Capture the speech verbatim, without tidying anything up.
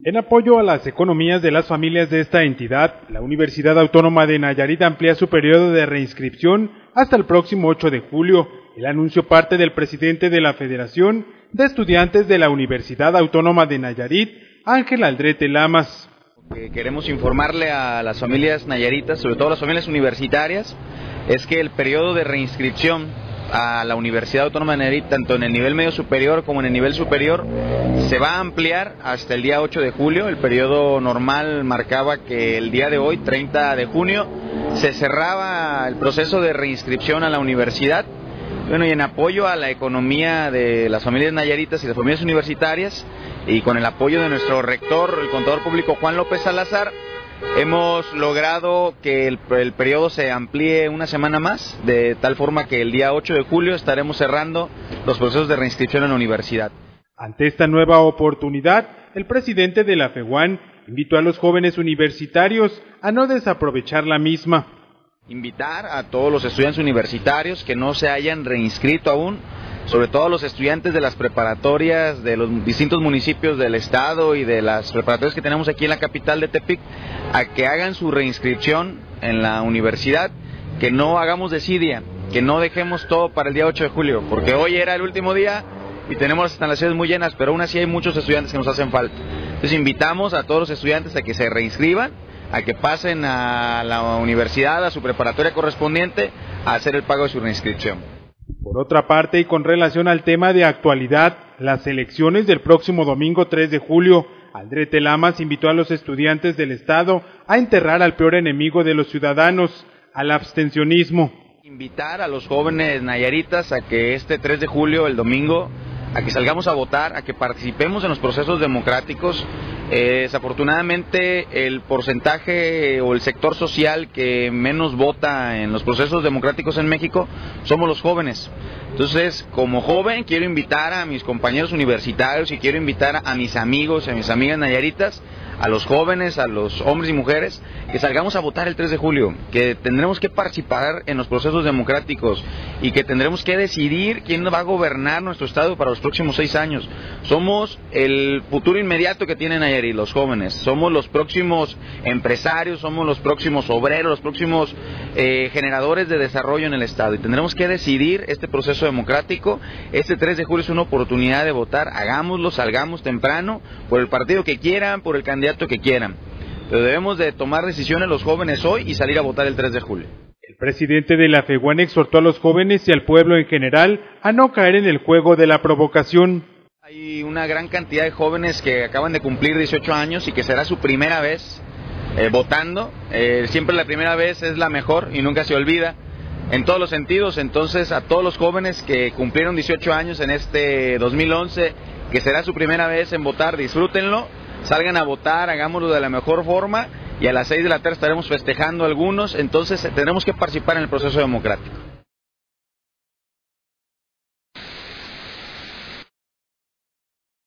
En apoyo a las economías de las familias de esta entidad, la Universidad Autónoma de Nayarit amplía su periodo de reinscripción hasta el próximo ocho de julio. El anuncio parte del presidente de la Federación de Estudiantes de la Universidad Autónoma de Nayarit, Ángel Aldrete Lamas. Queremos informarle a las familias nayaritas, sobre todo las familias universitarias, es que el periodo de reinscripción a la Universidad Autónoma de Nayarit, tanto en el nivel medio superior como en el nivel superior, se va a ampliar hasta el día ocho de julio. El periodo normal marcaba que el día de hoy, treinta de junio, se cerraba el proceso de reinscripción a la universidad. Bueno, y en apoyo a la economía de las familias nayaritas y las familias universitarias, y con el apoyo de nuestro rector, el contador público Juan López Salazar, hemos logrado que el, el periodo se amplíe una semana más, de tal forma que el día ocho de julio estaremos cerrando los procesos de reinscripción en la universidad. Ante esta nueva oportunidad, el presidente de la FEUAN invitó a los jóvenes universitarios a no desaprovechar la misma. Invitar a todos los estudiantes universitarios que no se hayan reinscrito aún, sobre todo a los estudiantes de las preparatorias de los distintos municipios del estado y de las preparatorias que tenemos aquí en la capital de Tepic, a que hagan su reinscripción en la universidad, que no hagamos desidia, que no dejemos todo para el día ocho de julio, porque hoy era el último día y tenemos las instalaciones muy llenas, pero aún así hay muchos estudiantes que nos hacen falta. Entonces invitamos a todos los estudiantes a que se reinscriban, a que pasen a la universidad, a su preparatoria correspondiente, a hacer el pago de su reinscripción. Por otra parte, y con relación al tema de actualidad, las elecciones del próximo domingo tres de julio, Aldrete Lamas invitó a los estudiantes del estado a enterrar al peor enemigo de los ciudadanos, al abstencionismo. Invitar a los jóvenes nayaritas a que este tres de julio, el domingo, a que salgamos a votar, a que participemos en los procesos democráticos. Eh, desafortunadamente el porcentaje o el sector social que menos vota en los procesos democráticos en México somos los jóvenes. Entonces, como joven, quiero invitar a mis compañeros universitarios y quiero invitar a mis amigos, a mis amigas nayaritas, a los jóvenes, a los hombres y mujeres, que salgamos a votar el tres de julio, que tendremos que participar en los procesos democráticos y que tendremos que decidir quién va a gobernar nuestro estado para los próximos seis años. Somos el futuro inmediato que tiene Nayarit, los jóvenes, somos los próximos empresarios, somos los próximos obreros, los próximos eh, generadores de desarrollo en el estado, y tendremos que decidir este proceso democrático. Este tres de julio es una oportunidad de votar, hagámoslo, salgamos temprano, por el partido que quieran, por el candidato que quieran, pero debemos de tomar decisiones los jóvenes hoy y salir a votar el tres de julio. El presidente de la FEUAN exhortó a los jóvenes y al pueblo en general a no caer en el juego de la provocación. Hay una gran cantidad de jóvenes que acaban de cumplir dieciocho años y que será su primera vez eh, votando. Eh, siempre la primera vez es la mejor y nunca se olvida en todos los sentidos. Entonces, a todos los jóvenes que cumplieron dieciocho años en este dos mil once, que será su primera vez en votar, disfrútenlo. Salgan a votar, hagámoslo de la mejor forma, y a las seis de la tarde estaremos festejando algunos. Entonces tendremos que participar en el proceso democrático.